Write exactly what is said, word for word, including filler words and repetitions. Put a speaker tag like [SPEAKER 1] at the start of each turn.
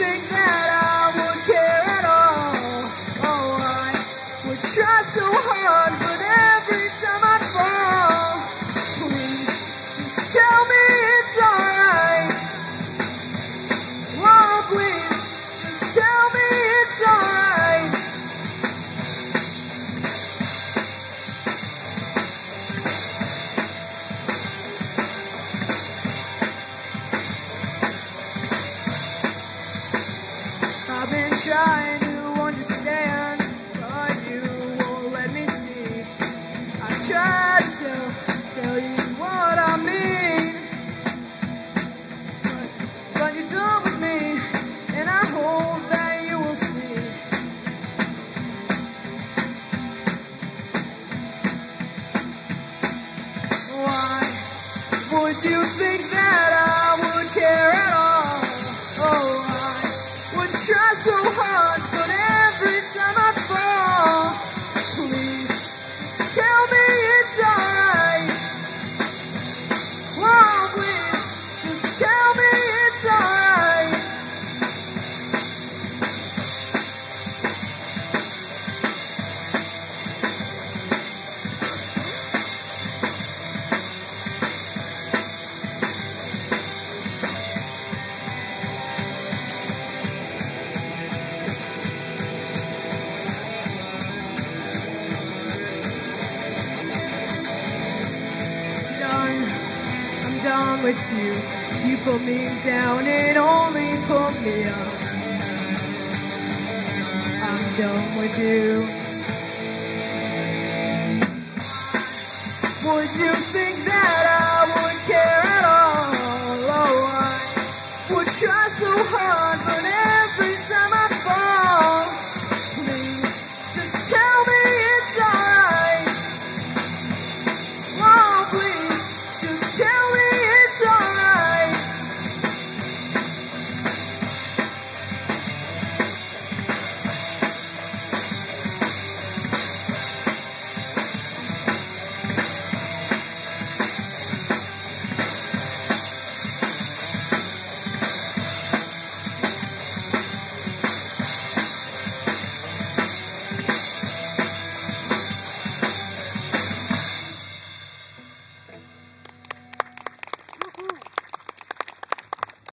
[SPEAKER 1] think that I would care at all? Oh, I would try so hard, but every time I fall, please just tell me it's alright. Oh, please just tell me it's alright. I've been trying to understand, but you won't let me see. I tried to tell, tell you what I mean, but, but you're done with me, and I hope that you will see. Why would you think that I would care at all? Oh, I would try so hard, but every time I fall, please just tell me it's alright. Oh, please just tell me it's alright. I'm done with you. You put me down and only put me up. I'm done with you. Would you think that